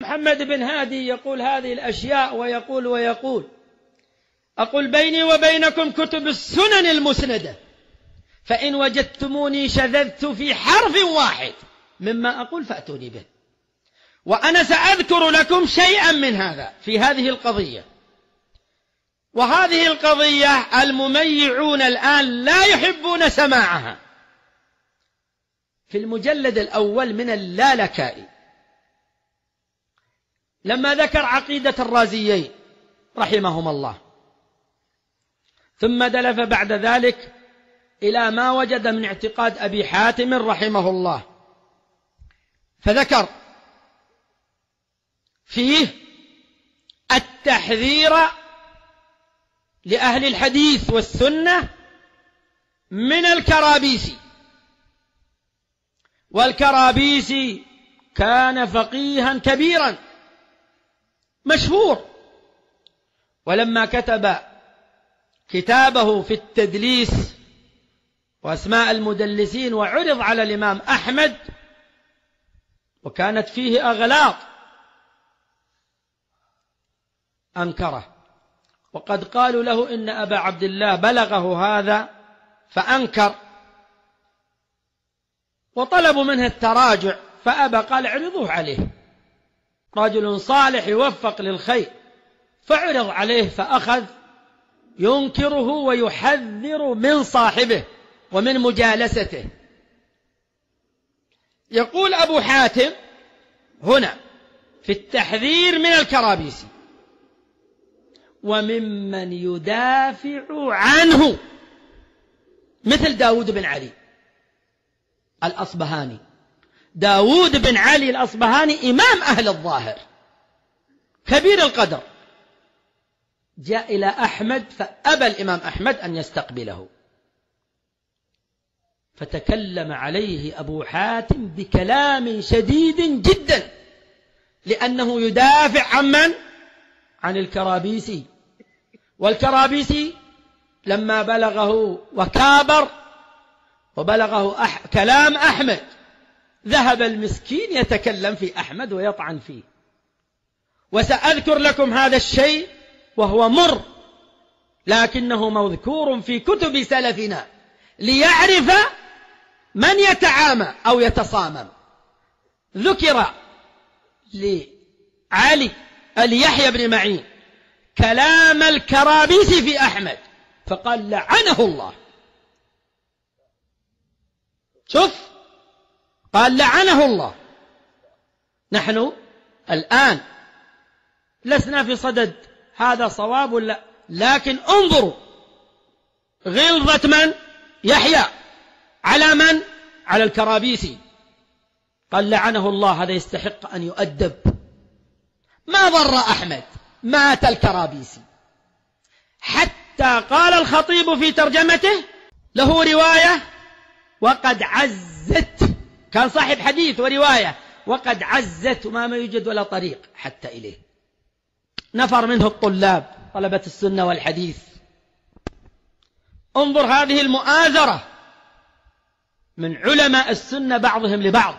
محمد بن هادي يقول هذه الأشياء ويقول أقول بيني وبينكم كتب السنن المسندة، فإن وجدتموني شذذت في حرف واحد مما أقول فأتوني به، وأنا سأذكر لكم شيئا من هذا في هذه القضية. وهذه القضية المميعون الآن لا يحبون سماعها. في المجلد الأول من اللالكائي لما ذكر عقيدة الرازيين رحمهم الله، ثم دلف بعد ذلك إلى ما وجد من اعتقاد أبي حاتم رحمه الله، فذكر فيه التحذير لأهل الحديث والسنة من الكرابيسي. والكرابيسي كان فقيها كبيرا مشهور، ولما كتب كتابه في التدليس وأسماء المدلسين وعرض على الإمام أحمد وكانت فيه أغلاط أنكره، وقد قالوا له إن أبا عبد الله بلغه هذا فأنكر، وطلبوا منه التراجع فأبى، قال اعرضوه عليه، رجل صالح يوفق للخير، فعرض عليه فأخذ ينكره ويحذر من صاحبه ومن مجالسته. يقول أبو حاتم هنا في التحذير من الكرابيسي: وممن يدافع عنه مثل داود بن علي الأصبهاني. داود بن علي الأصبهاني إمام أهل الظاهر كبير القدر، جاء إلى أحمد فأبى الإمام أحمد أن يستقبله، فتكلم عليه أبو حاتم بكلام شديد جدا، لأنه يدافع عن من؟ عن الكرابيسي. والكرابيسي لما بلغه وكابر وبلغه كلام أحمد ذهب المسكين يتكلم في أحمد ويطعن فيه. وسأذكر لكم هذا الشيء وهو مر، لكنه مذكور في كتب سلفنا ليعرف من يتعامى أو يتصامم. ذكر لعلي اليحيى بن معين كلام الكرابيسي في أحمد فقال لعنه الله. شوف، قال لعنه الله. نحن الآن لسنا في صدد هذا صواب ولا، لكن انظروا غلظة من؟ يحيى على من؟ على الكرابيسي. قال لعنه الله، هذا يستحق أن يؤدب. ما ضر أحمد، مات الكرابيسي. حتى قال الخطيب في ترجمته له رواية وقد عزت، كان صاحب حديث ورواية، وقد عزت وما يوجد ولا طريق حتى إليه. نفر منه الطلاب طلبة السنة والحديث. انظر هذه المؤازرة من علماء السنة بعضهم لبعض.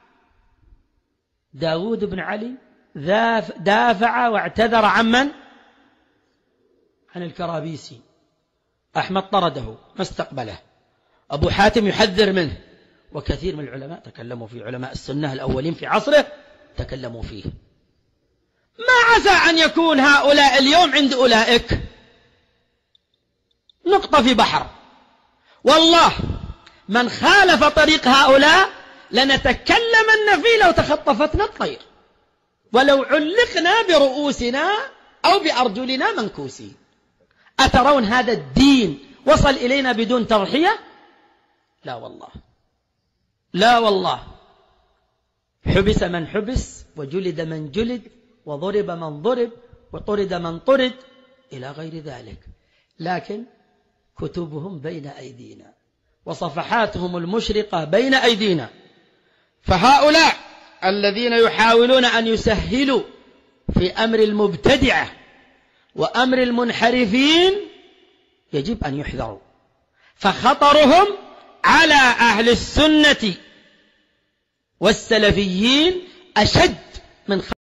داود بن علي دافع واعتذر عن من؟ عن الكرابيسي. أحمد طرده ما استقبله، أبو حاتم يحذر منه، وكثير من العلماء تكلموا فيه، علماء السنة الأولين في عصره تكلموا فيه. ما عسى أن يكون هؤلاء اليوم عند أولئك نقطة في بحر. والله من خالف طريق هؤلاء لنتكلمن فيه لو تخطفتنا الطير، ولو علقنا برؤوسنا أو بأرجلنا منكوسين. أترون هذا الدين وصل إلينا بدون تضحية؟ لا والله، لا والله. حبس من حبس، وجلد من جلد، وضرب من ضرب، وطرد من طرد، إلى غير ذلك. لكن كتبهم بين أيدينا وصفحاتهم المشرقة بين أيدينا. فهؤلاء الذين يحاولون أن يسهلوا في أمر المبتدعة وأمر المنحرفين يجب أن يحذروا، فخطرهم على أهل السنة والسلفيين أشد من